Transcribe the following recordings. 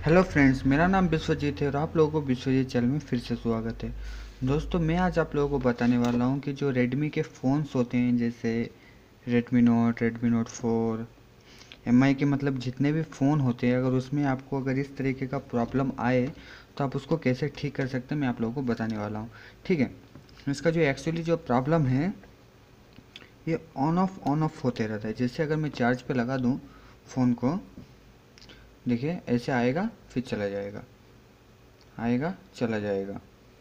Hello friends, मेरा नाम विश्वजीत है और आप लोगों को विश्वजीत चैनल में फिर से स्वागत है। दोस्तों, मैं आज आप लोगों को बताने वाला हूं कि जो रेडमी के फ़ोन्स होते हैं जैसे रेडमी नोट 4, एमआई के मतलब जितने भी फ़ोन होते हैं, अगर उसमें आपको अगर इस तरीके का प्रॉब्लम आए तो आप उसको कैसे ठीक कर सकते हैं, मैं आप लोगों को बताने वाला हूँ। ठीक है, इसका जो एक्चुअली जो प्रॉब्लम है, ये ऑन ऑफ होते रहता है। जैसे अगर मैं चार्ज पे लगा दूँ फ़ोन को, देखिए ऐसे आएगा फिर चला जाएगा, आएगा चला जाएगा।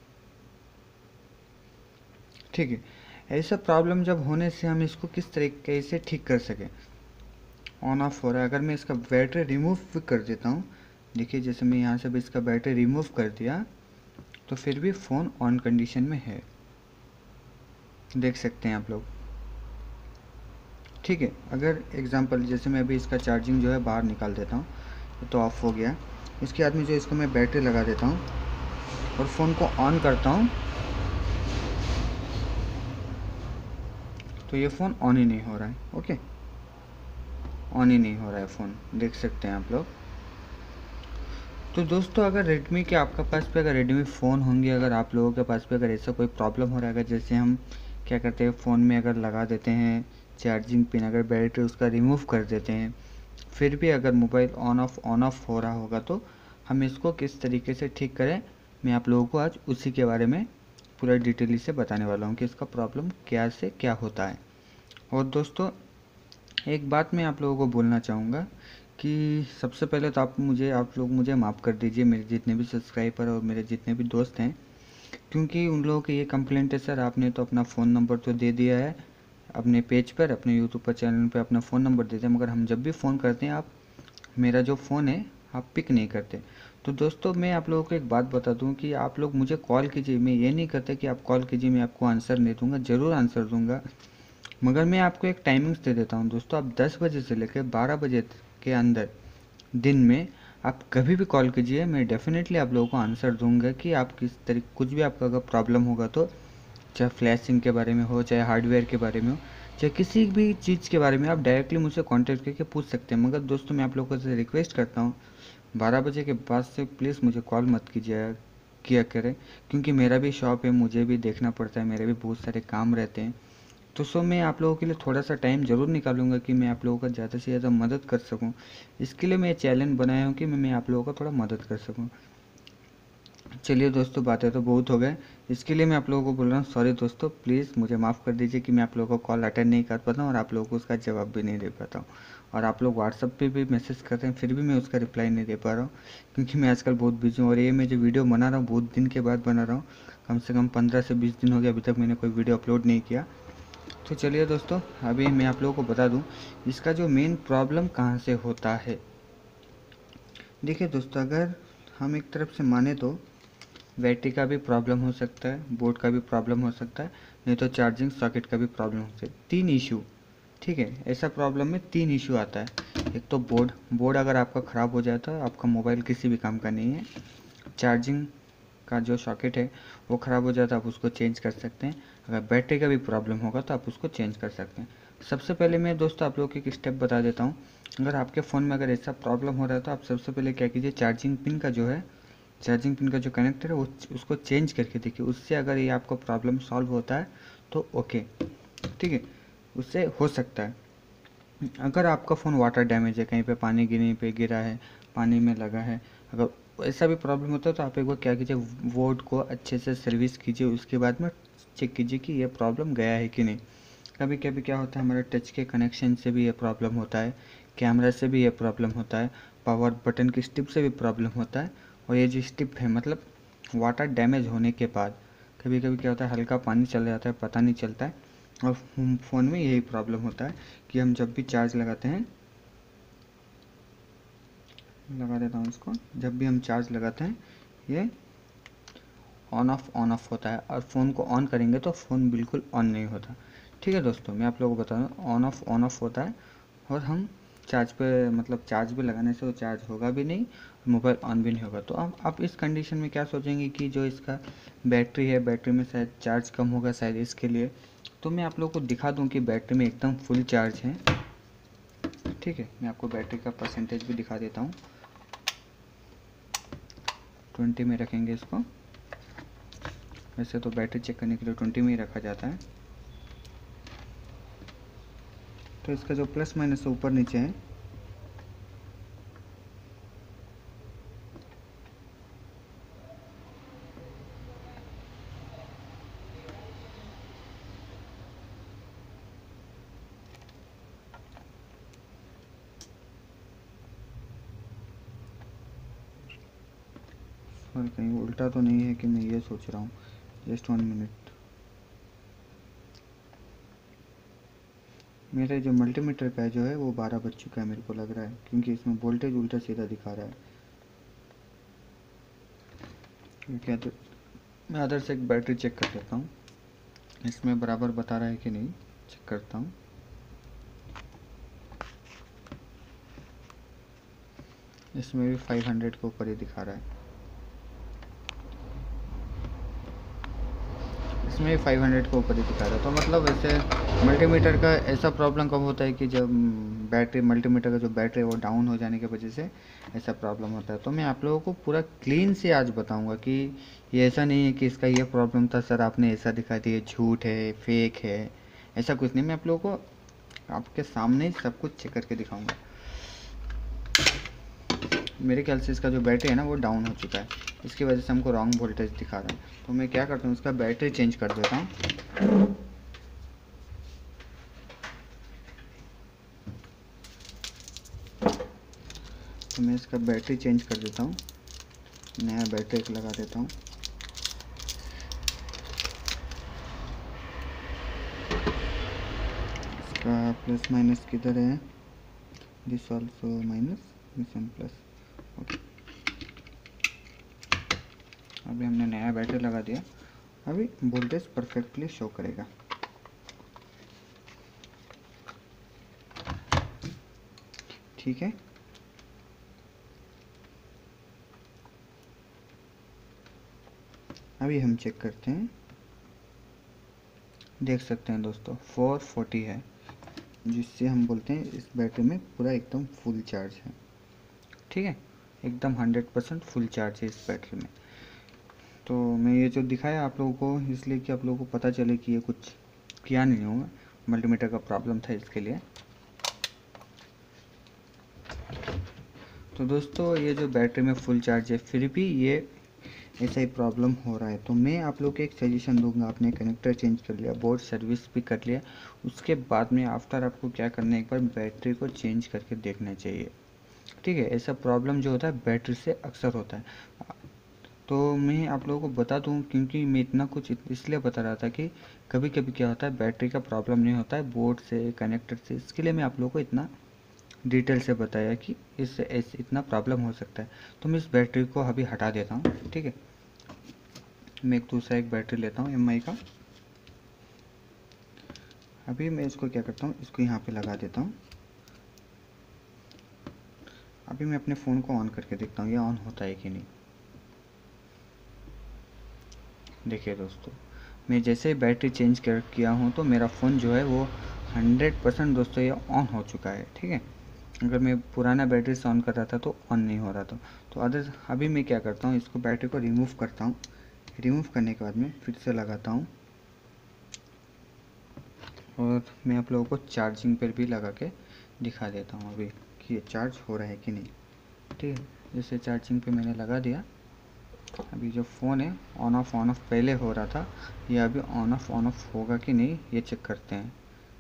ठीक है, ऐसा प्रॉब्लम जब होने से हम इसको किस तरीके से ठीक कर सकें। ऑन ऑफ हो रहा है, अगर मैं इसका बैटरी रिमूव भी कर देता हूँ, देखिए जैसे मैं यहाँ से भी इसका बैटरी रिमूव कर दिया तो फिर भी फ़ोन ऑन कंडीशन में है, देख सकते हैं आप लोग। ठीक है, अगर एग्जांपल जैसे मैं अभी इसका चार्जिंग जो है बाहर निकाल देता हूँ तो ऑफ़ हो गया। इसके बाद में जो इसको मैं बैटरी लगा देता हूँ और फ़ोन को ऑन करता हूँ तो ये फ़ोन ऑन ही नहीं हो रहा है। ओके, ऑन ही नहीं हो रहा है फ़ोन, देख सकते हैं आप लोग। तो दोस्तों, अगर रेडमी के आपका पास पे अगर रेडमी फ़ोन होंगे, अगर आप लोगों के पास पे अगर ऐसा कोई प्रॉब्लम हो रहा है, अगर जैसे हम क्या करते हैं फ़ोन में अगर लगा देते हैं चार्जिंग पिन, अगर बैटरी उसका रिमूव कर देते हैं, फिर भी अगर मोबाइल ऑन ऑफ हो रहा होगा तो हम इसको किस तरीके से ठीक करें, मैं आप लोगों को आज उसी के बारे में पूरा डिटेली से बताने वाला हूँ कि इसका प्रॉब्लम क्या से क्या होता है। और दोस्तों, एक बात मैं आप लोगों को बोलना चाहूँगा कि सबसे पहले तो आप लोग मुझे माफ़ कर दीजिए, मेरे जितने भी सब्सक्राइबर और मेरे जितने भी दोस्त हैं, क्योंकि उन लोगों की ये कंप्लेंट है, सर आपने तो अपना फ़ोन नंबर तो दे दिया है अपने पेज पर, अपने यूट्यूब पर चैनल पे अपना फ़ोन नंबर दे दिया, मगर हम जब भी फ़ोन करते हैं आप मेरा जो फ़ोन है आप पिक नहीं करते। तो दोस्तों, मैं आप लोगों को एक बात बता दूं कि आप लोग मुझे कॉल कीजिए, मैं ये नहीं करता कि आप कॉल कीजिए मैं आपको आंसर नहीं दूंगा, ज़रूर आंसर दूंगा, मगर मैं आपको एक टाइमिंग्स दे देता हूँ। दोस्तों, आप 10 बजे से लेकर 12 बजे के अंदर दिन में आप कभी भी कॉल कीजिए, मैं डेफ़िनेटली आप लोगों को आंसर दूंगा कि आप किस तरीके कुछ भी आपका अगर प्रॉब्लम होगा तो, चाहे फ्लैशिंग के बारे में हो, चाहे हार्डवेयर के बारे में हो, चाहे किसी भी चीज़ के बारे में, आप डायरेक्टली मुझसे कॉन्टैक्ट करके पूछ सकते हैं। मगर दोस्तों, मैं आप लोगों से रिक्वेस्ट करता हूँ 12 बजे के बाद से प्लीज़ मुझे कॉल मत कीजिए किया करें, क्योंकि मेरा भी शॉप है, मुझे भी देखना पड़ता है, मेरे भी बहुत सारे काम रहते हैं। तो सो मैं आप लोगों के लिए थोड़ा सा टाइम ज़रूर निकालूंगा कि मैं आप लोगों का ज़्यादा से ज़्यादा मदद कर सकूं। इसके लिए मैं चैलेंज बनाया हूं कि मैं आप लोगों का थोड़ा मदद कर सकूं। चलिए दोस्तों, बातें तो बहुत हो गए, इसके लिए मैं आप लोगों को बोल रहा हूँ सॉरी दोस्तों, प्लीज़ मुझे माफ़ कर दीजिए कि मैं आप लोगों को कॉल अटेंड नहीं कर पाता हूँ और आप लोगों को उसका जवाब भी नहीं दे पाता हूँ। और आप लोग व्हाट्सअप पे भी मैसेज करते हैं फिर भी मैं उसका रिप्लाई नहीं दे पा रहा हूँ, क्योंकि मैं आजकल बहुत बिजी हूँ और ये मैं जो वीडियो बना रहा हूँ बहुत दिन के बाद बना रहा हूँ, कम से कम 15 से 20 दिन हो गया, अभी तक मैंने कोई वीडियो अपलोड नहीं किया। तो चलिए दोस्तों, अभी मैं आप लोगों को बता दूं इसका जो मेन प्रॉब्लम कहाँ से होता है। देखिए दोस्तों, अगर हम एक तरफ से माने तो बैटरी का भी प्रॉब्लम हो सकता है, बोर्ड का भी प्रॉब्लम हो सकता है, नहीं तो चार्जिंग सॉकेट का भी प्रॉब्लम हो सकता है। 3 इशू, ठीक है, ऐसा प्रॉब्लम में 3 इशू आता है। एक तो बोर्ड बोर्ड अगर आपका ख़राब हो जाए तो आपका मोबाइल किसी भी काम का नहीं है। चार्जिंग का जो सॉकेट है वो ख़राब हो जाता है, आप उसको चेंज कर सकते हैं। अगर बैटरी का भी प्रॉब्लम होगा तो आप उसको चेंज कर सकते हैं। सबसे पहले मैं दोस्तों आप लोगों को एक स्टेप बता देता हूँ। अगर आपके फ़ोन में अगर ऐसा प्रॉब्लम हो रहा है तो आप सबसे पहले क्या कीजिए, चार्जिंग पिन का जो है, चार्जिंग पिन का जो कनेक्टर है वो उसको चेंज करके देखिए, उससे अगर ये आपका प्रॉब्लम सॉल्व होता है तो ओके, ठीक है, उससे हो सकता है। अगर आपका फ़ोन वाटर डैमेज है, कहीं पे पानी गिरने पे गिरा है, पानी में लगा है, अगर ऐसा भी प्रॉब्लम होता है तो आप एक बार क्या कीजिए, बोर्ड को अच्छे से सर्विस कीजिए, उसके बाद में चेक कीजिए कि ये प्रॉब्लम गया है कि नहीं। कभी कभी क्या होता है, हमारे टच के कनेक्शन से भी ये प्रॉब्लम होता है, कैमरा से भी ये प्रॉब्लम होता है, पावर बटन की स्टिप से भी प्रॉब्लम होता है। और ये जो स्टिप है मतलब वाटर डैमेज होने के बाद कभी कभी क्या होता है, हल्का पानी चल जाता है, पता नहीं चलता है। और फ़ोन में यही प्रॉब्लम होता है कि हम जब भी चार्ज लगाते हैं, लगा देता हूँ इसको, जब भी हम चार्ज लगाते हैं ये ऑन ऑफ होता है, और फ़ोन को ऑन करेंगे तो फ़ोन बिल्कुल ऑन नहीं होता। ठीक है दोस्तों, मैं आप लोगों को बता दूँ ऑन ऑफ होता है, और हम चार्ज पे मतलब चार्ज भी लगाने से वो चार्ज होगा भी नहीं, मोबाइल ऑन भी नहीं होगा। तो अब आप इस कंडीशन में क्या सोचेंगे कि जो इसका बैटरी है, बैटरी में शायद चार्ज कम होगा शायद इसके लिए। तो मैं आप लोगों को दिखा दूँ कि बैटरी में एकदम फुल चार्ज है। ठीक है, मैं आपको बैटरी का परसेंटेज भी दिखा देता हूँ। 20 में रखेंगे इसको। वैसे तो बैटरी चेक करने के लिए 20 में ही रखा जाता है। तो इसका जो प्लस माइनस ऊपर नीचे है, और कहीं उल्टा तो नहीं है कि मैं ये सोच रहा हूँ। Just 1 minute. मेरा जो मल्टीमीटर का जो है वो 12 बज चुका है मेरे को लग रहा है, क्योंकि इसमें वोल्टेज उल्टा सीधा दिखा रहा है। क्या तो मैं अदर से एक बैटरी चेक कर लेता हूँ, इसमें बराबर बता रहा है कि नहीं, चेक करता हूँ। इसमें भी 500 के ऊपर ही दिखा रहा है। इसमें 500 के ऊपर ही दिखा रहा है। तो मतलब वैसे मल्टीमीटर का ऐसा प्रॉब्लम कब होता है कि जब बैटरी मल्टीमीटर का जो बैटरी है वो डाउन हो जाने की वजह से ऐसा प्रॉब्लम होता है। तो मैं आप लोगों को पूरा क्लीन से आज बताऊंगा कि ये ऐसा नहीं है कि इसका ये प्रॉब्लम था सर, आपने ऐसा दिखा दिया, झूठ है, फेक है, ऐसा कुछ नहीं। मैं आप लोगों को आपके सामने ही सब कुछ चेक करके दिखाऊंगा। मेरे ख्याल से इसका जो बैटरी है ना वो डाउन हो चुका है, इसकी वजह से हमको रॉन्ग वोल्टेज दिखा रहा है। तो मैं क्या करता हूँ, इसका बैटरी चेंज कर देता हूँ। तो मैं इसका बैटरी चेंज कर देता हूँ, नया बैटरी एक लगा देता हूँ। इसका प्लस माइनस किधर है, this also minus, this one plus. Okay, अभी हमने नया बैटरी लगा दिया, अभी वोल्टेज परफेक्टली शो करेगा। ठीक है, अभी हम चेक करते हैं। देख सकते हैं दोस्तों 440 है, जिससे हम बोलते हैं इस बैटरी में पूरा एकदम फुल चार्ज है। ठीक है, एकदम 100% फुल चार्ज है इस बैटरी में। तो मैं ये जो दिखाया आप लोगों को इसलिए कि आप लोगों को पता चले कि ये कुछ किया नहीं होगा, मल्टीमीटर का प्रॉब्लम था इसके लिए। तो दोस्तों ये जो बैटरी में फुल चार्ज है फिर भी ये ऐसा ही प्रॉब्लम हो रहा है, तो मैं आप लोग को एक सजेशन दूंगा। आपने कनेक्टर चेंज कर लिया, बोर्ड सर्विस भी कर लिया, उसके बाद में आफ्टर आपको क्या करना है, एक बार बैटरी को चेंज करके देखना चाहिए। ठीक है, ऐसा प्रॉब्लम जो होता है बैटरी से अक्सर होता है। तो मैं आप लोगों को बता दूं, क्योंकि मैं इतना कुछ इसलिए बता रहा था कि कभी कभी क्या होता है बैटरी का प्रॉब्लम नहीं होता है बोर्ड से, कनेक्टर से, इसके लिए मैं आप लोगों को इतना डिटेल से बताया कि इससे इतना प्रॉब्लम हो सकता है। तो मैं इस बैटरी को अभी हटा देता हूँ। ठीक है, मैं एक दूसरा एक बैटरी लेता हूँ एमआई का। अभी मैं इसको क्या करता हूँ, इसको यहाँ पे लगा देता हूँ। अभी मैं अपने फ़ोन को ऑन करके देखता हूँ ये ऑन होता है कि नहीं। देखिए दोस्तों, मैं जैसे ही बैटरी चेंज किया हूँ तो मेरा फ़ोन जो है वो 100% दोस्तों ये ऑन हो चुका है। ठीक है, अगर मैं पुराना बैटरी से ऑन कर रहा था तो ऑन नहीं हो रहा था। तो अदर अभी मैं क्या करता हूँ, इसको बैटरी को रिमूव करता हूँ। रिमूव करने के बाद में फिर से लगाता हूँ, और मैं आप लोगों को चार्जिंग पर भी लगा के दिखा देता हूँ अभी कि ये चार्ज हो रहा है कि नहीं। ठीक है, जैसे चार्जिंग पे मैंने लगा दिया, अभी जो फ़ोन है ऑन ऑफ पहले हो रहा था, ये अभी ऑन ऑफ होगा कि नहीं ये चेक करते हैं।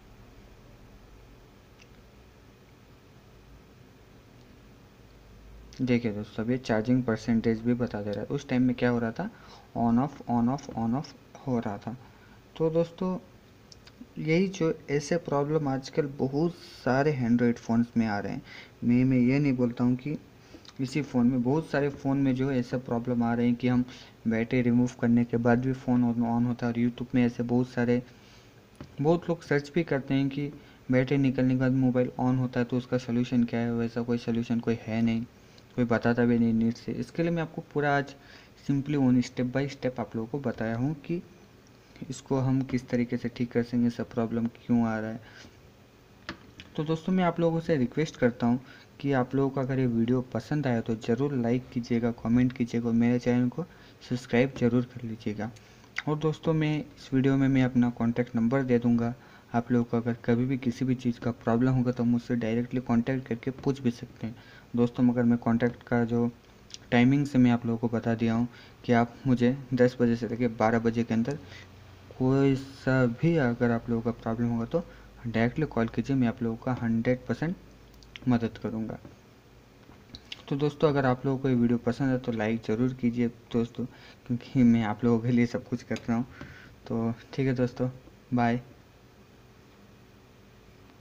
देखिए दोस्तों, अब ये चार्जिंग परसेंटेज भी बता दे रहा है। उस टाइम में क्या हो रहा था, ऑन ऑफ हो रहा था। तो दोस्तों यही जो ऐसे प्रॉब्लम आजकल बहुत सारे एंड्रॉयड फ़ोन्स में आ रहे हैं। मैं ये नहीं बोलता हूँ कि इसी फ़ोन में, बहुत सारे फ़ोन में जो है ऐसे प्रॉब्लम आ रहे हैं कि हम बैटरी रिमूव करने के बाद भी फ़ोन ऑन होता है। और यूट्यूब में ऐसे बहुत लोग सर्च भी करते हैं कि बैटरी निकलने के बाद मोबाइल ऑन होता है तो उसका सोल्यूशन क्या है। वैसा कोई सोल्यूशन कोई है नहीं, कोई बताता भी नहीं नीट से। इसके लिए मैं आपको पूरा आज simply one step by step आप लोगों को बताया हूँ कि इसको हम किस तरीके से ठीक कर सकेंगे, सब प्रॉब्लम क्यों आ रहा है। तो दोस्तों मैं आप लोगों से रिक्वेस्ट करता हूँ कि आप लोगों को अगर ये वीडियो पसंद आया तो ज़रूर लाइक कीजिएगा, कमेंट कीजिएगा और मेरे चैनल को सब्सक्राइब ज़रूर कर लीजिएगा। और दोस्तों मैं इस वीडियो में मैं अपना कॉन्टैक्ट नंबर दे दूँगा। आप लोगों को अगर कभी भी किसी भी चीज़ का प्रॉब्लम होगा तो मुझसे डायरेक्टली कॉन्टैक्ट करके पूछ भी सकते हैं। दोस्तों मगर मैं कॉन्टैक्ट का जो टाइमिंग से मैं आप लोगों को बता दिया हूँ कि आप मुझे 10 बजे से लेकर 12 बजे के अंदर कोई सा भी अगर आप लोगों का प्रॉब्लम होगा तो डायरेक्टली कॉल कीजिए, मैं आप लोगों का 100% मदद करूँगा। तो दोस्तों अगर आप लोगों को ये वीडियो पसंद है तो लाइक ज़रूर कीजिए दोस्तों, क्योंकि मैं आप लोगों के लिए सब कुछ कर रहा हूँ। तो ठीक है दोस्तों, बाय।